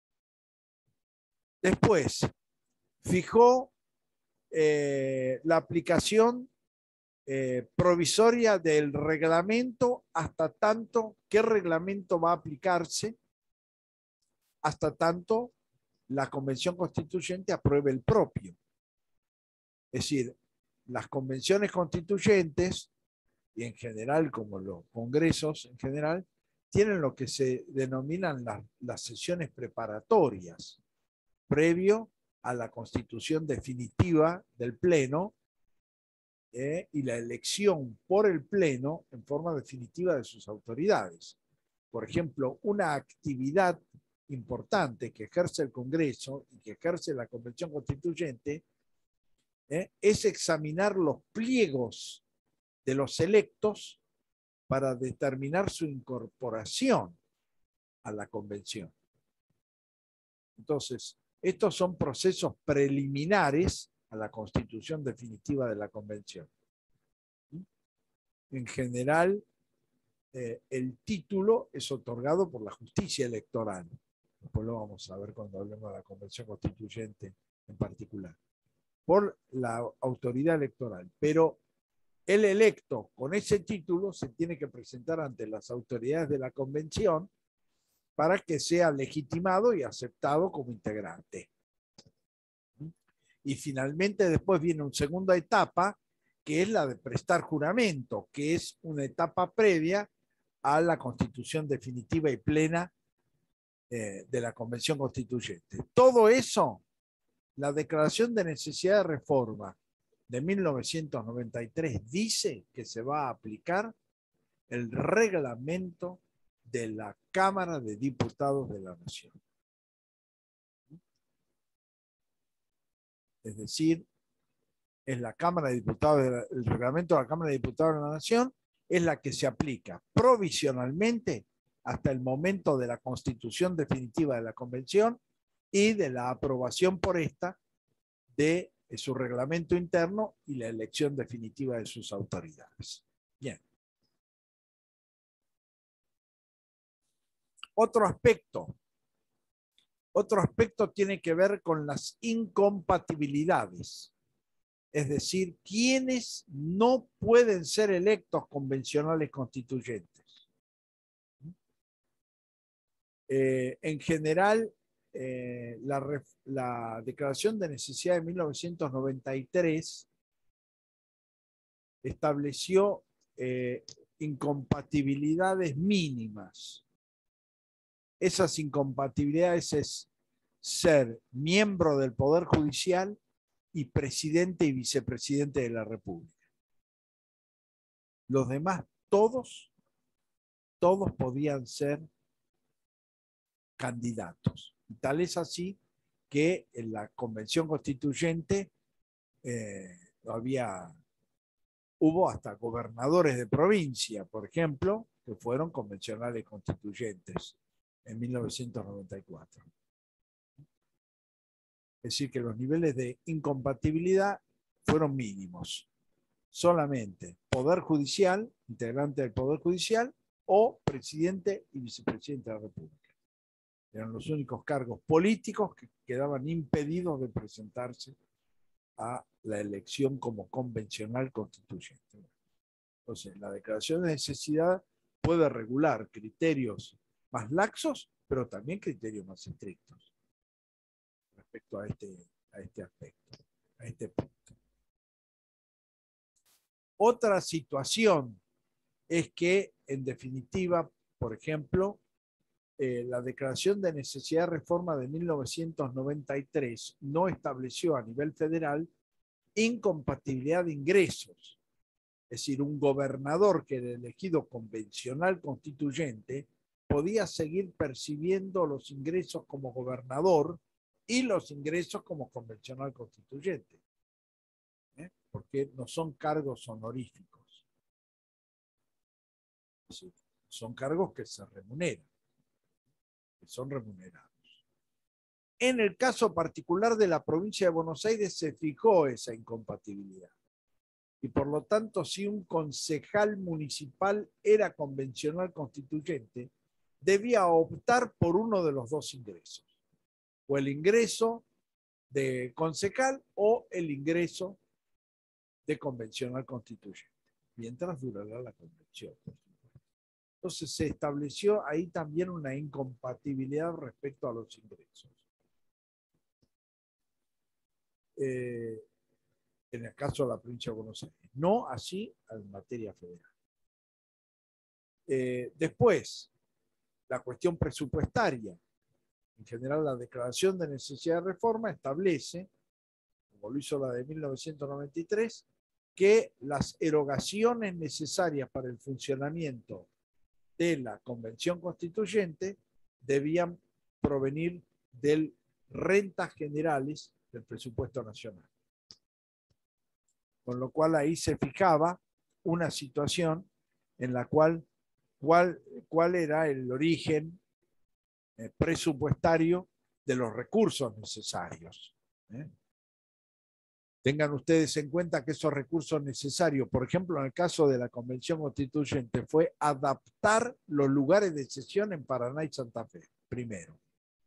Después, fijó la aplicación provisoria del reglamento hasta tanto, ¿qué reglamento va a aplicarse? Hasta tanto la Convención Constituyente apruebe el propio. Es decir, las convenciones constituyentes, y en general como los congresos en general, tienen lo que se denominan las sesiones preparatorias, previo a la constitución definitiva del Pleno y la elección por el Pleno en forma definitiva de sus autoridades. Por ejemplo, una actividad importante que ejerce el Congreso y que ejerce la Convención Constituyente es examinar los pliegos de los electos para determinar su incorporación a la Convención. Entonces, estos son procesos preliminares a la constitución definitiva de la Convención. En general, el título es otorgado por la justicia electoral. Después lo vamos a ver cuando hablemos de la Convención Constituyente en particular. Por la autoridad electoral. Pero el electo con ese título se tiene que presentar ante las autoridades de la Convención para que sea legitimado y aceptado como integrante. Y finalmente después viene una segunda etapa, que es la de prestar juramento, que es una etapa previa a la constitución definitiva y plena de la Convención Constituyente. Todo eso, la Declaración de Necesidad de Reforma de 1993 dice que se va a aplicar el reglamento de la Cámara de Diputados de la Nación. Es decir, es la Cámara de Diputados, el reglamento de la Cámara de Diputados de la Nación es la que se aplica provisionalmente hasta el momento de la constitución definitiva de la Convención y de la aprobación por esta de su reglamento interno y la elección definitiva de sus autoridades. Bien. Otro aspecto tiene que ver con las incompatibilidades. Es decir, quienes no pueden ser electos convencionales constituyentes. En general, la Declaración de Necesidad de 1993 estableció incompatibilidades mínimas. Esas incompatibilidades es ser miembro del Poder Judicial y presidente y vicepresidente de la República. Los demás, todos podían ser candidatos. Y tal es así que en la Convención Constituyente hubo hasta gobernadores de provincia, por ejemplo, que fueron convencionales constituyentes en 1994. Es decir, que los niveles de incompatibilidad fueron mínimos. Solamente Poder Judicial, integrante del Poder Judicial, o presidente y vicepresidente de la República. Eran los únicos cargos políticos que quedaban impedidos de presentarse a la elección como convencional constituyente. Entonces, la declaración de necesidad puede regular criterios más laxos, pero también criterios más estrictos respecto a este aspecto, a este punto. Otra situación es que, en definitiva, por ejemplo, la Declaración de Necesidad de Reforma de 1993 no estableció a nivel federal incompatibilidad de ingresos. Es decir, un gobernador que era elegido convencional constituyente podía seguir percibiendo los ingresos como gobernador y los ingresos como convencional constituyente, porque no son cargos honoríficos. Es decir, son cargos que se remuneran, que son remunerados. En el caso particular de la provincia de Buenos Aires se fijó esa incompatibilidad. Y por lo tanto, si un concejal municipal era convencional constituyente, debía optar por uno de los dos ingresos. O el ingreso de concejal o el ingreso de convencional constituyente, mientras durara la convención. Entonces se estableció ahí también una incompatibilidad respecto a los ingresos. En el caso de la provincia de Buenos Aires. No así en materia federal. Después, la cuestión presupuestaria. En general, la Declaración de Necesidad de Reforma establece, como lo hizo la de 1993, que las erogaciones necesarias para el funcionamiento de la Convención Constituyente debían provenir de rentas generales del presupuesto nacional. Con lo cual ahí se fijaba una situación en la cuál era el origen presupuestario de los recursos necesarios. Tengan ustedes en cuenta que esos recursos necesarios, por ejemplo, en el caso de la Convención Constituyente, fue adaptar los lugares de sesión en Paraná y Santa Fe, primero.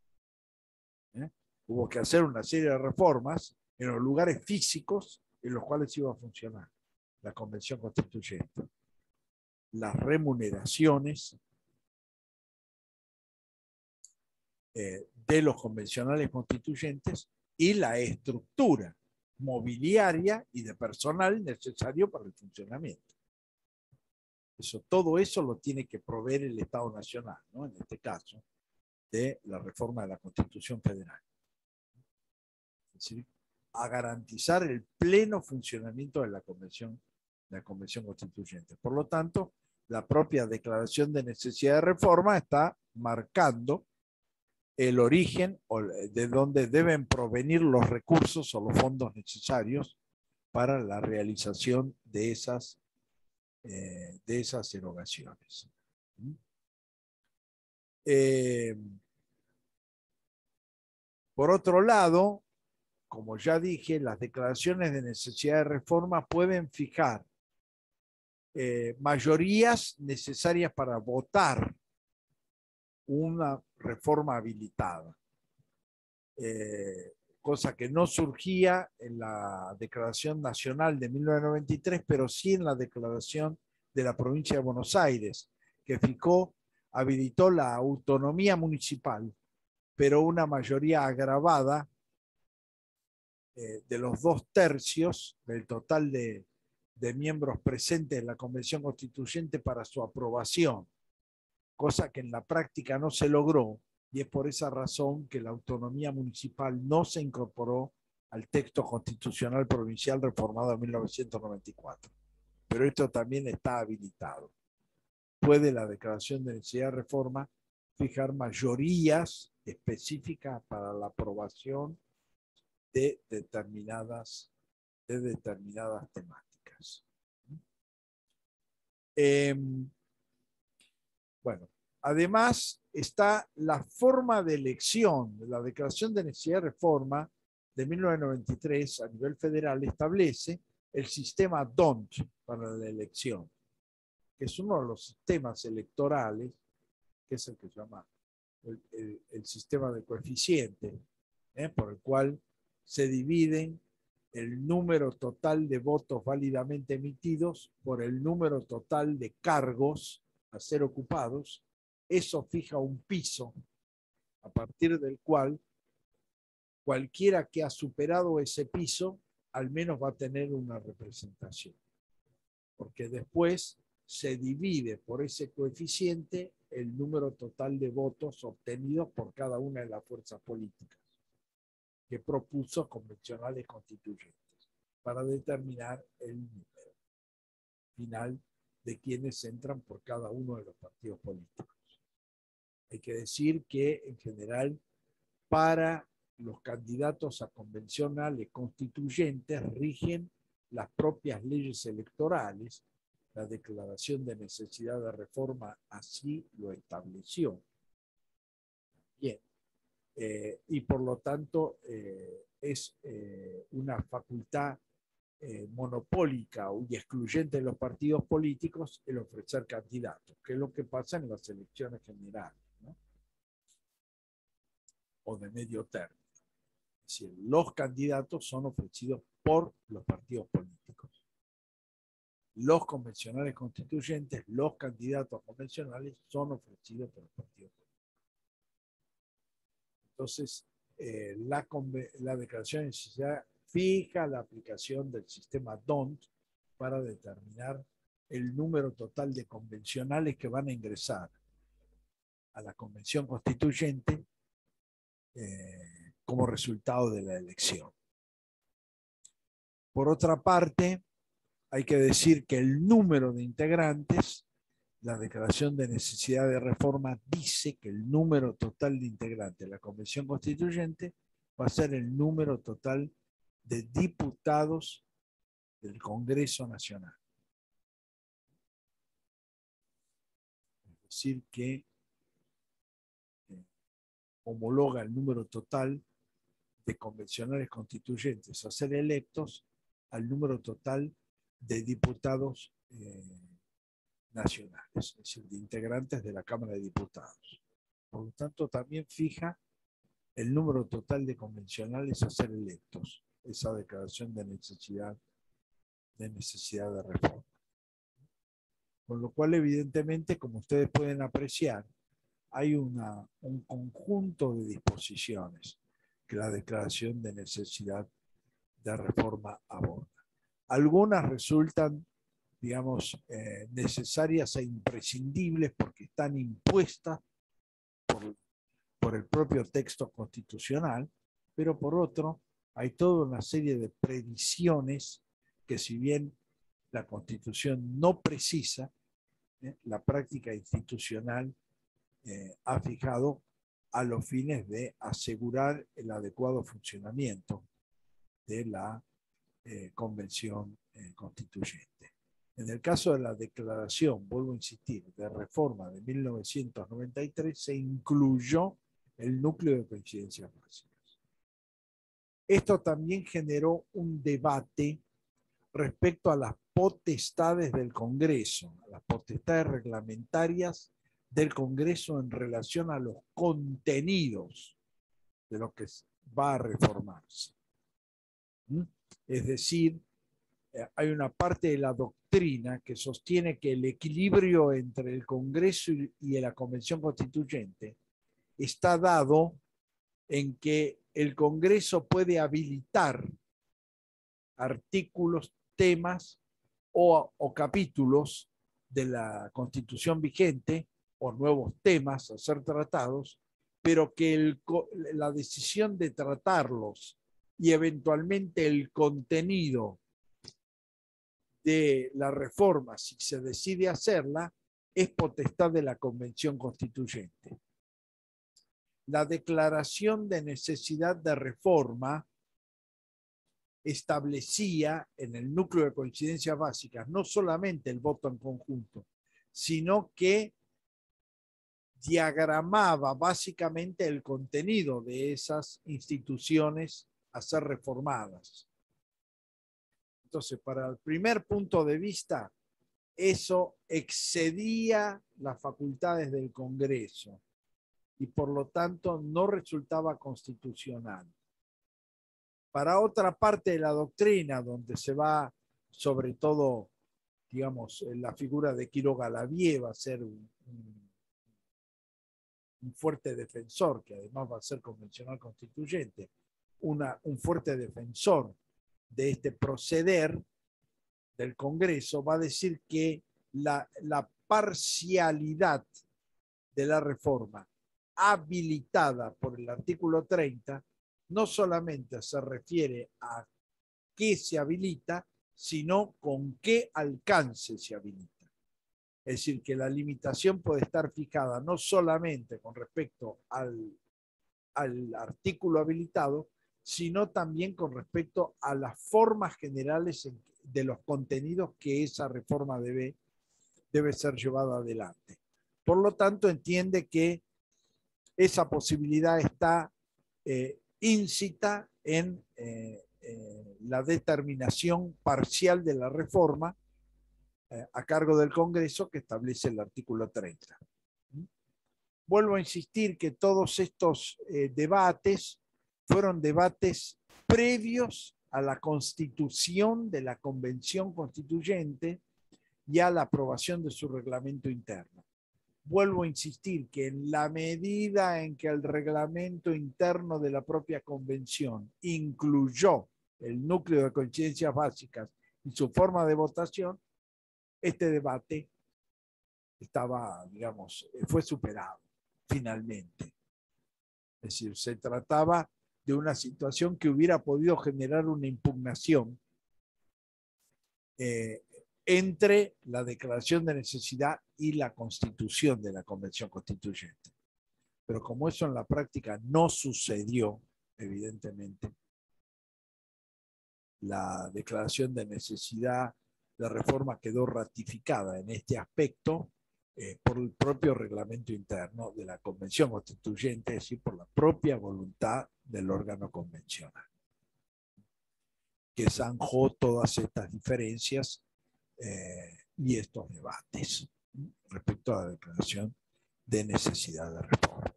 Hubo que hacer una serie de reformas en los lugares físicos en los cuales iba a funcionar la Convención Constituyente. Las remuneraciones de los convencionales constituyentes y la estructura mobiliaria y de personal necesario para el funcionamiento. Todo eso lo tiene que proveer el Estado Nacional, ¿no? En este caso, de la reforma de la Constitución Federal. Es decir, a garantizar el pleno funcionamiento de la Convención Constituyente. Por lo tanto, la propia declaración de necesidad de reforma está marcando el origen de donde deben provenir los recursos o los fondos necesarios para la realización de esas erogaciones. Por otro lado, como ya dije, las declaraciones de necesidad de reforma pueden fijar mayorías necesarias para votar una reforma habilitada, cosa que no surgía en la Declaración Nacional de 1993, pero sí en la Declaración de la Provincia de Buenos Aires, que habilitó la autonomía municipal, pero una mayoría agravada de los 2/3 del total de miembros presentes en la Convención Constituyente para su aprobación, cosa que en la práctica no se logró, y es por esa razón que la autonomía municipal no se incorporó al texto constitucional provincial reformado en 1994. Pero esto también está habilitado. Puede la declaración de necesidad de reforma fijar mayorías específicas para la aprobación de determinadas temáticas. Bueno, además está la forma de elección. La Declaración de Necesidad de Reforma de 1993 a nivel federal establece el sistema DONT para la elección, que es uno de los sistemas electorales, que es el que se llama el sistema de coeficiente, por el cual se dividen el número total de votos válidamente emitidos por el número total de cargos a ser ocupados. Eso fija un piso a partir del cual cualquiera que ha superado ese piso al menos va a tener una representación, porque después se divide por ese coeficiente el número total de votos obtenidos por cada una de las fuerzas políticas que propuso convencionales constituyentes para determinar el número final de quienes entran por cada uno de los partidos políticos. Hay que decir que, en general, para los candidatos a convencionales constituyentes rigen las propias leyes electorales. La Declaración de Necesidad de Reforma así lo estableció. Bien. Y por lo tanto es una facultad monopólica y excluyente de los partidos políticos el ofrecer candidatos, que es lo que pasa en las elecciones generales, ¿no? O de medio término. Es decir, los candidatos son ofrecidos por los partidos políticos. Los convencionales constituyentes, los candidatos convencionales son ofrecidos por los partidos políticos. Entonces, la declaración de necesidad fija la aplicación del sistema DONT para determinar el número total de convencionales que van a ingresar a la convención constituyente como resultado de la elección. Por otra parte, hay que decir que el número de integrantes, la Declaración de Necesidad de Reforma dice que el número total de integrantes de la Convención Constituyente va a ser el número total de diputados del Congreso Nacional. Es decir, que homologa el número total de convencionales constituyentes a ser electos al número total de diputados nacionales, es decir, de integrantes de la Cámara de Diputados. Por lo tanto, también fija el número total de convencionales a ser electos, esa declaración de necesidad de reforma. Con lo cual, evidentemente, como ustedes pueden apreciar, hay un conjunto de disposiciones que la declaración de necesidad de reforma aborda. Algunas resultan, digamos, necesarias e imprescindibles porque están impuestas por el propio texto constitucional, pero por otro, hay toda una serie de previsiones que, si bien la Constitución no precisa, la práctica institucional ha fijado a los fines de asegurar el adecuado funcionamiento de la convención constituyente. En el caso de la declaración, vuelvo a insistir, de reforma de 1993, se incluyó el núcleo de coincidencias básicas. Esto también generó un debate respecto a las potestades del Congreso, a las potestades reglamentarias del Congreso en relación a los contenidos de lo que va a reformarse. Es decir, hay una parte de la doctrina que sostiene que el equilibrio entre el Congreso y la Convención Constituyente está dado en que el Congreso puede habilitar artículos, temas o capítulos de la Constitución vigente o nuevos temas a ser tratados, pero que la decisión de tratarlos y eventualmente el contenido de la reforma, si se decide hacerla, es potestad de la Convención Constituyente. La declaración de necesidad de reforma establecía en el núcleo de coincidencias básicas no solamente el voto en conjunto, sino que diagramaba básicamente el contenido de esas instituciones a ser reformadas. Entonces, para el primer punto de vista, eso excedía las facultades del Congreso y por lo tanto no resultaba constitucional. Para otra parte de la doctrina, donde se va sobre todo, digamos, la figura de Quiroga Lavie va a ser un fuerte defensor, que además va a ser convencional constituyente, un fuerte defensor de este proceder del Congreso, va a decir que la parcialidad de la reforma habilitada por el artículo 30 no solamente se refiere a qué se habilita, sino con qué alcance se habilita. Es decir, que la limitación puede estar fijada no solamente con respecto al artículo habilitado, sino también con respecto a las formas generales de los contenidos que esa reforma debe ser llevada adelante. Por lo tanto, entiende que esa posibilidad está íncita en la determinación parcial de la reforma a cargo del Congreso que establece el artículo 30. Vuelvo a insistir que todos estos debates fueron debates previos a la constitución de la Convención Constituyente y a la aprobación de su reglamento interno. Vuelvo a insistir que en la medida en que el reglamento interno de la propia convención incluyó el núcleo de coincidencias básicas y su forma de votación, este debate estaba, digamos, fue superado finalmente. Es decir, se trataba de una situación que hubiera podido generar una impugnación entre la declaración de necesidad y la constitución de la Convención Constituyente. Pero como eso en la práctica no sucedió, evidentemente, la declaración de necesidad de reforma quedó ratificada en este aspecto por el propio reglamento interno de la Convención Constituyente, es decir, por la propia voluntad del órgano convencional, que zanjó todas estas diferencias y estos debates respecto a la declaración de necesidad de reforma.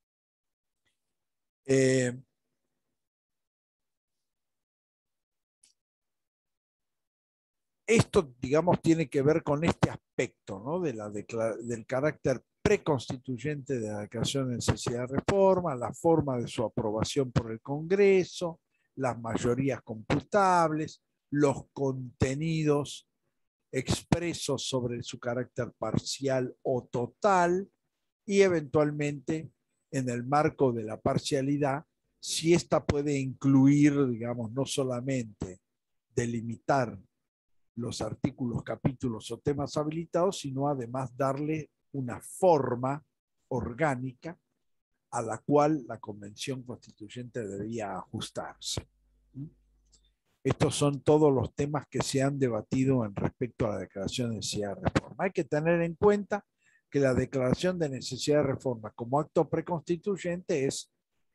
Esto, digamos, tiene que ver con este aspecto, ¿no? Del carácter preconstituyente de la declaración de necesidad de reforma, la forma de su aprobación por el Congreso, las mayorías computables, los contenidos expresos sobre su carácter parcial o total y eventualmente en el marco de la parcialidad, si ésta puede incluir, digamos, no solamente delimitar los artículos, capítulos o temas habilitados, sino además darle una forma orgánica a la cual la Convención Constituyente debía ajustarse. Estos son todos los temas que se han debatido en respecto a la Declaración de Necesidad de Reforma. Hay que tener en cuenta que la Declaración de Necesidad de Reforma como acto preconstituyente es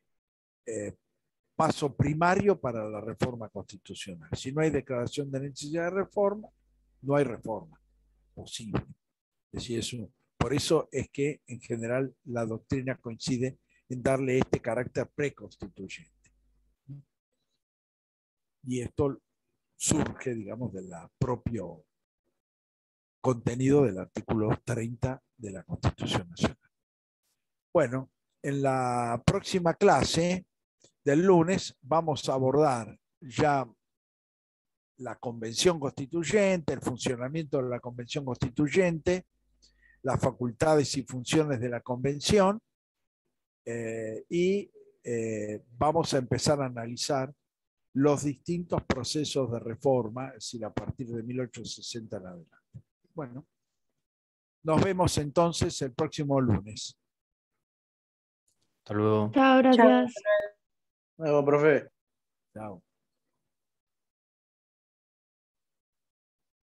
paso primario para la reforma constitucional. Si no hay declaración de necesidad de reforma, no hay reforma posible. Es decir, por eso es que en general la doctrina coincide en darle este carácter preconstituyente. Y esto surge, digamos, del propio contenido del artículo 30 de la Constitución Nacional. Bueno, en la próxima clase del lunes vamos a abordar ya la Convención Constituyente, el funcionamiento de la Convención Constituyente, las facultades y funciones de la Convención, y vamos a empezar a analizar los distintos procesos de reforma, es decir, a partir de 1860 en adelante. Bueno, nos vemos entonces el próximo lunes. Hasta luego. Chao, gracias. Luego, profe. Chao.